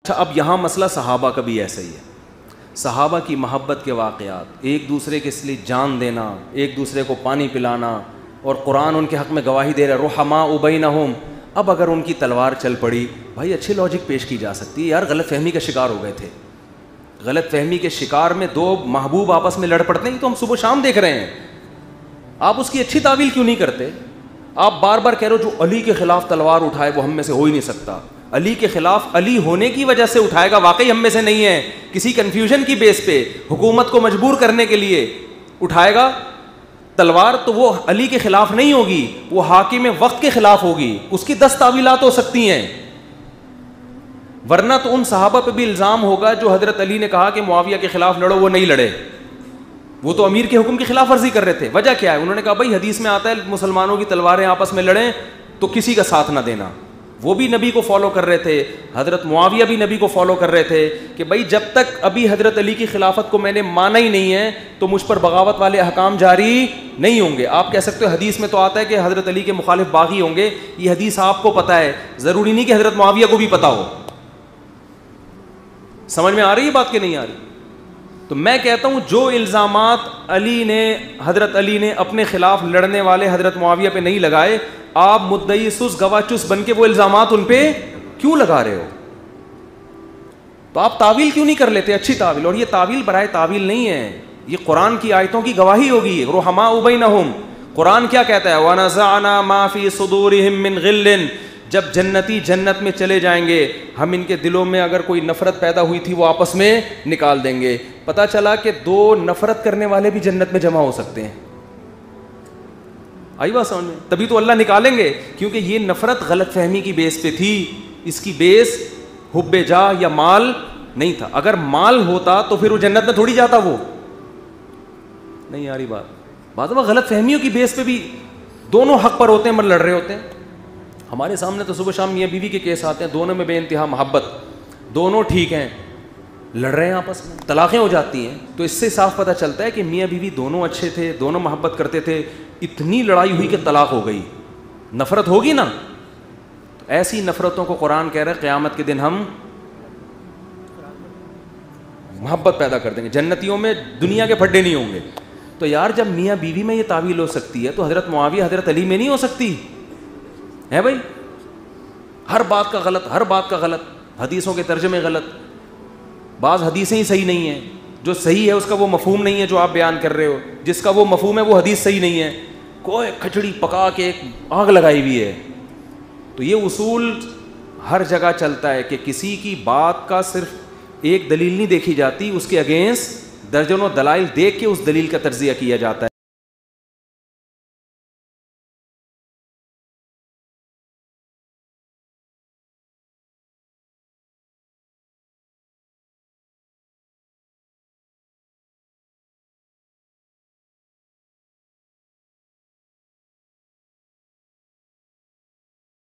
اچھا، اب یہاں مسئلہ صحابہ کا بھی ایسا ہی ہے. صحابہ کی محبت کے واقعات، ایک دوسرے کے لیے جان دینا، ایک دوسرے کو پانی پلانا، اور قرآن ان کے حق میں گواہی دے رہا ہے رحماء بینہم. اب اگر ان کی تلوار چل پڑی، بھائی اچھی لاجک پیش کی جا سکتی ہے، یار غلط فہمی کا شکار ہو گئے تھے. غلط فہمی کے شکار میں دو محبوب آپس میں لڑ پڑتے ہیں، تو ہم صبح شام دیکھ رہے ہیں. آپ اس کی اچھی تعویل کیوں نہیں کرتے؟ آپ بار بار کہہ رہے ہو جو علی کے خلاف تلوار اٹھائے وہ ہم میں سے ہو ہی نہیں سکتا. علی کے خلاف علی ہونے کی وجہ سے اٹھائے گا، واقعی ہم میں سے نہیں ہے، کسی کنفیوژن کی بیس پہ حکومت کو مجبور کرنے کے لیے اٹھائے گا تلوار، تو وہ علی کے خلاف نہیں ہوگی، وہ حاکم وقت کے خلاف ہوگی. اس کی 10 تعویلات ہو سکتی ہیں، ورنہ تو ان صحابہ پہ بھی الزام ہوگا جو حضرت علی نے کہا کہ معاویہ کے خلاف لڑو، وہ نہیں لڑے، وہ تو امیر کے حکم کی خلاف ورزی کر رہے تھے. وجہ کیا ہے؟ انہوں نے کہا بھائی حدیث میں آتا ہے مسلمانوں کی تلواریں آپس میں لڑیں تو کسی کا ساتھ نہ دینا. وہ بھی نبی کو فالو کر رہے تھے، حضرت معاویہ بھی نبی کو فالو کر رہے تھے کہ بھائی جب تک ابھی حضرت علی کی خلافت کو میں نے مانا ہی نہیں ہے تو مجھ پر بغاوت والے احکام جاری نہیں ہوں گے. آپ کہہ سکتے ہو حدیث میں تو آتا ہے کہ حضرت علی کے مخالف باغی ہوں گے، یہ حدیث آپ کو پتہ ہے، ضروری نہیں کہ حضرت معاویہ کو بھی پتہ ہو. سمجھ میں آ رہی ہے بات کہ نہیں آ رہی؟ تو میں کہتا ہوں جو الزامات حضرت علی نے اپنے خلاف لڑنے والے حضرت معاویہ پہ نہیں لگائے، آپ مدعی سس گواہ چس بن کے وہ الزامات ان پہ کیوں لگا رہے ہو؟ تو آپ تعویل کیوں نہیں کر لیتے اچھی تعویل؟ اور یہ تعویل برائے تعویل نہیں ہے، یہ قرآن کی آیتوں کی گواہی ہوگی. رحماء بینہم، قرآن کیا کہتا ہے؟ وَنَزَعْنَا مَا فِي صُدُورِهِم مِّن غِلٍّ. جب جنتی جنت میں چلے جائیں گے، ہم ان کے دلوں میں اگر کوئی نفرت پیدا ہوئی تھی وہ آپس میں نکال دیں گے. پتہ چلا کہ دو نفرت کرنے والے بھی جنت میں جمع ہو سکتے ہیں. آئی بات سمجھ میں؟ تبھی تو اللہ نکالیں گے، کیونکہ یہ نفرت غلط فہمی کی بیس پہ تھی، اس کی بیس حب جاہ یا مال نہیں تھا. اگر مال ہوتا تو پھر وہ جنت میں تھوڑی جاتا. وہ نہیں آ رہی بات غلط فہمیوں کی بیس پہ بھی دونوں حق پر ہوتے ہیں مگر لڑ رہے ہوتے ہیں. ہمارے سامنے تو صبح شام میاں بیوی کے کیس آتے ہیں، دونوں میں بے انتہا محبت، دونوں ٹھیک ہیں، لڑ رہے ہیں آپس میں، طلاقیں ہو جاتی ہیں. تو اس سے صاف پتہ چلتا ہے کہ میاں بیوی دونوں اچھے تھے، دونوں محبت کرتے تھے، اتنی لڑائی ہوئی کہ طلاق ہو گئی. نفرت ہوگی نا، تو ایسی نفرتوں کو قرآن کہہ رہا ہے قیامت کے دن ہم محبت پیدا کر دیں گے. جنتیوں میں دنیا کے پھڈے نہیں ہوں گے. تو یار جب میاں بیوی میں یہ تعویل ہو سکتی ہے تو حضرت معاویہ حضرت علی میں نہیں ہو سکتی ہے؟ بھائی ہر بات کا غلط، حدیثوں کے ترجمے غلط، بعض حدیثیں ہی صحیح نہیں ہیں، جو صحیح ہے اس کا وہ مفہوم نہیں ہے جو آپ بیان کر رہے ہو، جس کا وہ مفہوم ہے وہ حدیث صحیح نہیں ہے. کوئی کھچڑی پکا کے ایک آگ لگائی ہوئی ہے. تو یہ اصول ہر جگہ چلتا ہے کہ کسی کی بات کا صرف ایک دلیل نہیں دیکھی جاتی، اس کے اگینسٹ درجنوں دلائل دیکھ کے اس دلیل کا تجزیہ کیا جاتا ہے.